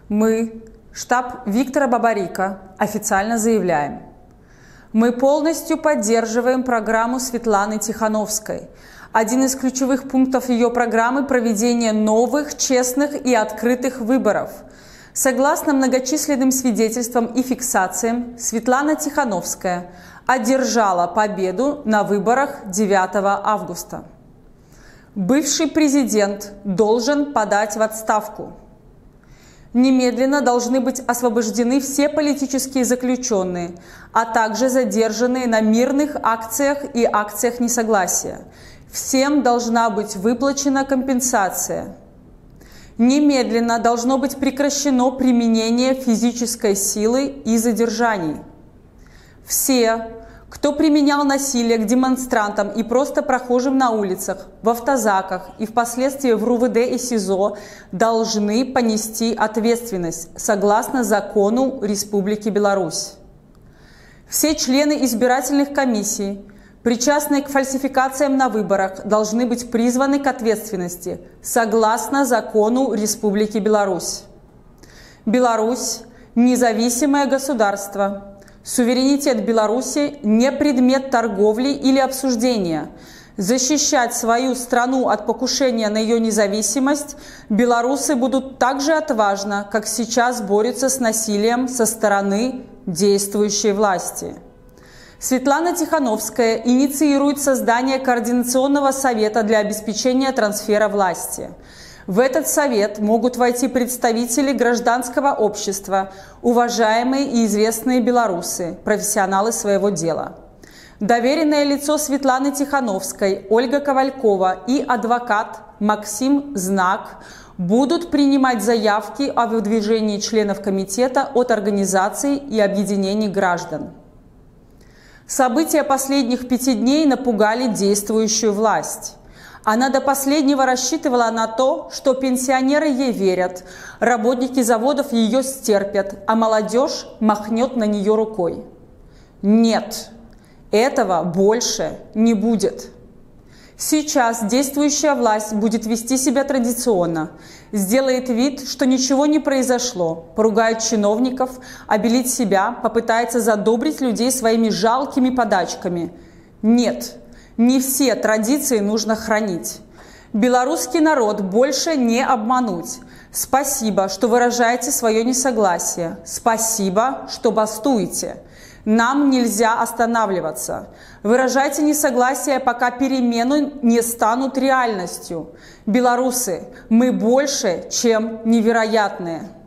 Мы, штаб Виктора Бабарико, официально заявляем: мы полностью поддерживаем программу Светланы Тихановской. Один из ключевых пунктов ее программы – проведение новых, честных и открытых выборов. Согласно многочисленным свидетельствам и фиксациям, Светлана Тихановская одержала победу на выборах 9 августа. Бывший президент должен подать в отставку. Немедленно должны быть освобождены все политические заключенные, а также задержанные на мирных акциях и акциях несогласия. Всем должна быть выплачена компенсация. Немедленно должно быть прекращено применение физической силы и задержаний. Все, кто применял насилие к демонстрантам и просто прохожим на улицах, в автозаках и впоследствии в РУВД и СИЗО, должны понести ответственность согласно закону Республики Беларусь. Все члены избирательных комиссий, причастные к фальсификациям на выборах, должны быть призваны к ответственности согласно закону Республики Беларусь. Беларусь – независимое государство. Суверенитет Беларуси не предмет торговли или обсуждения. Защищать свою страну от покушения на ее независимость белорусы будут так же отважно, как сейчас борются с насилием со стороны действующей власти. Светлана Тихановская инициирует создание Координационного совета для обеспечения трансфера власти. В этот совет могут войти представители гражданского общества, уважаемые и известные белорусы, профессионалы своего дела. Доверенное лицо Светланы Тихановской, Ольга Ковалькова и адвокат Максим Знак будут принимать заявки о выдвижении членов комитета от организаций и объединений граждан. События последних 5 дней напугали действующую власть. Она до последнего рассчитывала на то, что пенсионеры ей верят, работники заводов ее стерпят, а молодежь махнет на нее рукой. Нет, этого больше не будет. Сейчас действующая власть будет вести себя традиционно, сделает вид, что ничего не произошло, поругает чиновников, обелит себя, попытается задобрить людей своими жалкими подачками. Нет, не все традиции нужно хранить. Белорусский народ больше не обмануть. Спасибо, что выражаете свое несогласие. Спасибо, что бастуете. Нам нельзя останавливаться. Выражайте несогласие, пока перемены не станут реальностью. Белорусы, мы больше, чем невероятные.